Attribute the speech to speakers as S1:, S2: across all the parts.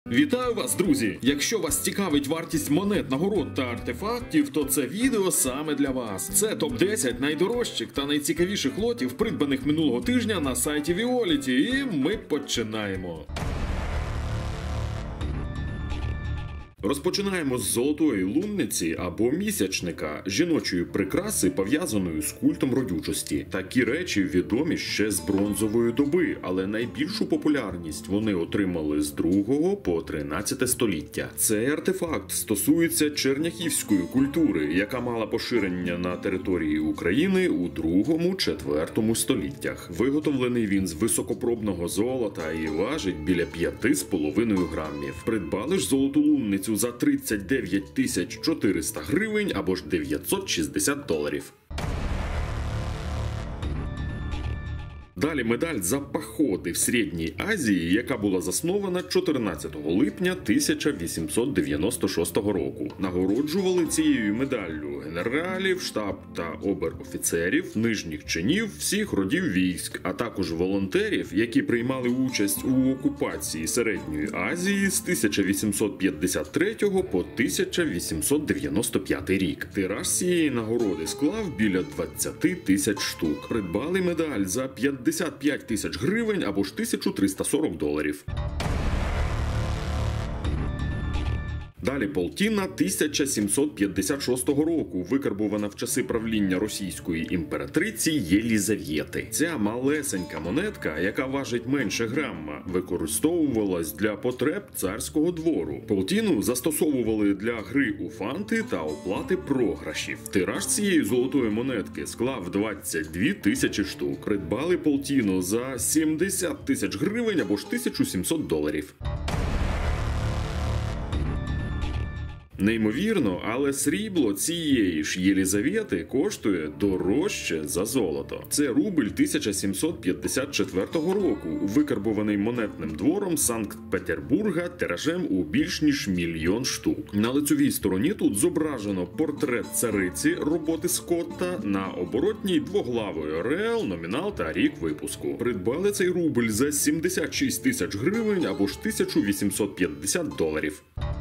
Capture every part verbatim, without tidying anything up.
S1: Вітаю вас, друзі! Якщо вас цікавить вартість монет, нагород та артефактів, то це відео саме для вас. Це топ десять найдорожчих та найцікавіших лотів, придбаних минулого тижня на сайті Віоліті, і ми починаємо. Розпочинаємо з золотої лунниці або місячника, жіночої прикраси, пов'язаної з культом родючості. Такі речі відомі ще з бронзової доби, але найбільшу популярність вони отримали з другого по тринадцяте століття. Цей артефакт стосується черняхівської культури, яка мала поширення на території України у другому-четвертому століттях. Виготовлений він з високопробного золота і важить біля п'яти з половиною грамів. Придбали ж золоту лунницю за тридцять дев'ять тисяч чотириста гривень або ж дев'ятсот шістдесят доларів. Далі медаль за походи в Середній Азії, яка була заснована чотирнадцятого липня тисяча вісімсот дев'яносто шостого року. Нагороджували цією медаллю генералів, штаб та обер-офіцерів, нижніх чинів всіх родів військ, а також волонтерів, які приймали участь у окупації Середньої Азії з тисяча вісімсот п'ятдесят третього по тисяча вісімсот дев'яносто п'ятий рік. Тираж цієї нагороди склав біля двадцять тисяч штук. Придбали медаль за п'ятдесят п'ять тисяч гривень або ж тисячу триста сорок доларів. Далі полтина тисяча сімсот п'ятдесят шостого року, викарбована в часи правління російської імператриці Єлізавети. Ця малесенька монетка, яка важить менше грамма, використовувалась для потреб царського двору. Полтину застосовували для гри у фанти та оплати програшів. Тираж цієї золотої монетки склав двадцять дві тисячі штук. Придбали полтину за сімдесят тисяч гривень або ж тисячу сімсот доларів. Неймовірно, але срібло цієї ж Єлізавети коштує дорожче за золото. Це рубль тисяча сімсот п'ятдесят четвертого року, викарбований монетним двором Санкт-Петербурга тиражем у більш ніж мільйон штук. На лицевій стороні тут зображено портрет цариці роботи Скотта, на оборотній двоглавий орел, номінал та рік випуску. Придбали цей рубль за сімдесят шість тисяч гривень або ж тисячу вісімсот п'ятдесят доларів.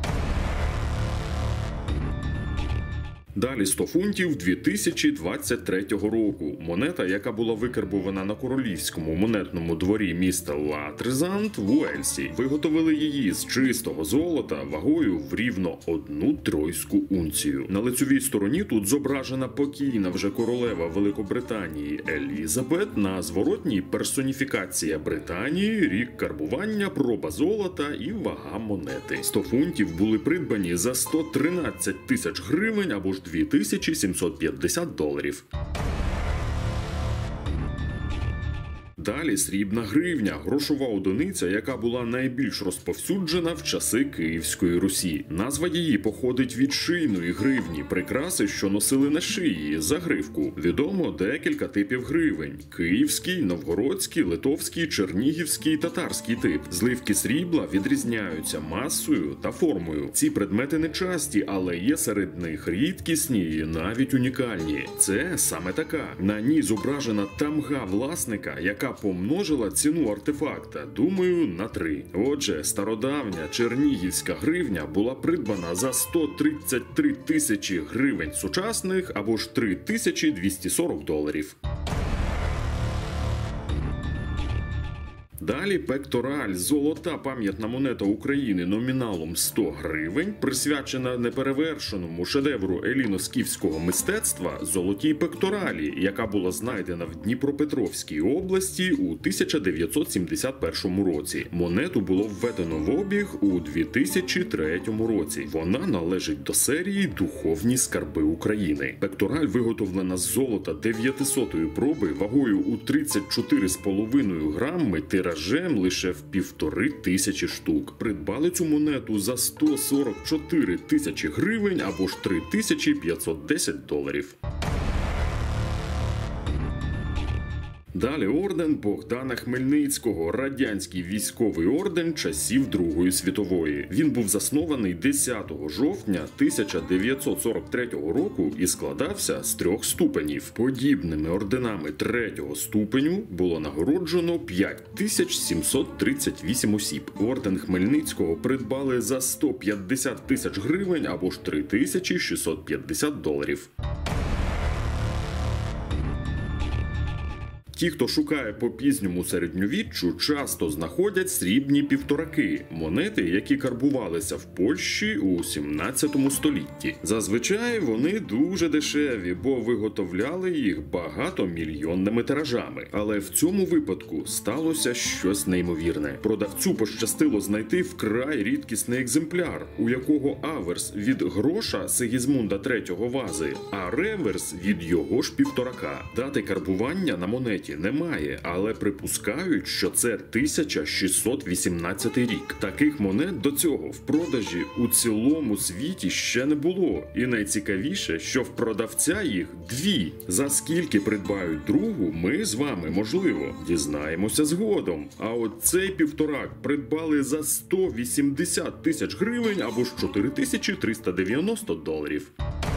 S1: Далі сто фунтів дві тисячі двадцять третього року. Монета, яка була викарбована на королівському монетному дворі міста Латрезант в Уельсі. Виготовили її з чистого золота вагою в рівно одну тройську унцію. На лицевій стороні тут зображена покійна вже королева Великобританії Елізабет, на зворотній персоніфікація Британії, рік карбування, проба золота і вага монети. сто фунтів були придбані за сто тринадцять тисяч гривень або ж дві тисячі сімсот п'ятдесят доларів. Далі срібна гривня – грошова одиниця, яка була найбільш розповсюджена в часи Київської Русі. Назва її походить від шийної гривні, прикраси, що носили на шиї, загривку. Відомо декілька типів гривень – київський, новгородський, литовський, чернігівський, татарський тип. Зливки срібла відрізняються масою та формою. Ці предмети не часті, але є серед них рідкісні і навіть унікальні. Це саме така. На ній зображена тамга власника, яка помножила ціну артефакта, думаю, на три. Отже, стародавня чернігівська гривня була придбана за сто тридцять три тисячі гривень сучасних або ж три тисячі двісті сорок доларів. Далі пектораль – золота пам'ятна монета України номіналом сто гривень, присвячена неперевершеному шедевру еліно-скіфського мистецтва золотій пекторалі, яка була знайдена в Дніпропетровській області у тисяча дев'ятсот сімдесят першому році. Монету було введено в обіг у дві тисячі третьому році. Вона належить до серії «Духовні скарби України». Пектораль виготовлена з золота дев'ятисотої проби вагою у тридцять чотири з половиною грами, тиражем лише в півтори тисячі штук. Придбали цю монету за сто сорок чотири тисячі гривень або ж три тисячі п'ятсот десять доларів. Далі орден Богдана Хмельницького, радянський військовий орден часів Другої світової. Він був заснований десятого жовтня тисяча дев'ятсот сорок третього року і складався з трьох ступенів. Подібними орденами третього ступеню було нагороджено п'ять тисяч сімсот тридцять вісім осіб. Орден Хмельницького придбали за сто п'ятдесят тисяч гривень або ж три тисячі шістсот п'ятдесят доларів. Ті, хто шукає по пізньому середньовіччю, часто знаходять срібні півтораки – монети, які карбувалися в Польщі у сімнадцятому столітті. Зазвичай вони дуже дешеві, бо виготовляли їх багатомільйонними тиражами. Але в цьому випадку сталося щось неймовірне. Продавцю пощастило знайти вкрай рідкісний екземпляр, у якого аверс від гроша Сигізмунда третього вази, а реверс від його ж півторака. Дати карбування на монеті немає, але припускають, що це тисяча шістсот вісімнадцятий рік. Таких монет до цього в продажі у цілому світі ще не було. І найцікавіше, що в продавця їх дві. За скільки придбають другу, ми з вами, можливо, дізнаємося згодом. А от цей півторак придбали за сто вісімдесят тисяч гривень або ж чотири тисячі триста дев'яносто доларів.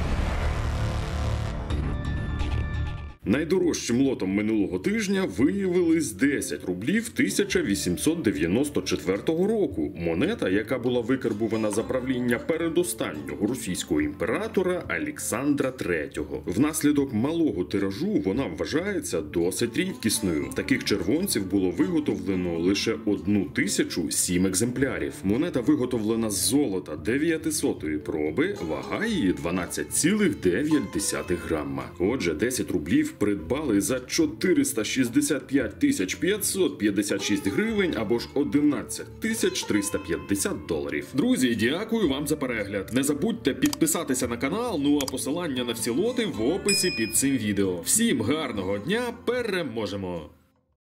S1: Найдорожчим лотом минулого тижня виявились десять рублів тисяча вісімсот дев'яносто четвертого року. Монета, яка була викарбувана за правління передостаннього російського імператора Олександра третього. Внаслідок малого тиражу вона вважається досить рідкісною. Таких червонців було виготовлено лише одну тисячу сім екземплярів. Монета виготовлена з золота дев'ятисотої проби, вага її дванадцять цілих дев'ять десятих грама. Отже, десять рублів придбали за чотириста шістдесят п'ять тисяч п'ятсот п'ятдесят шість гривень або ж одинадцять тисяч триста п'ятдесят доларів. Друзі, дякую вам за перегляд. Не забудьте підписатися на канал, ну а посилання на всі лоти в описі під цим відео. Всім гарного дня, переможемо!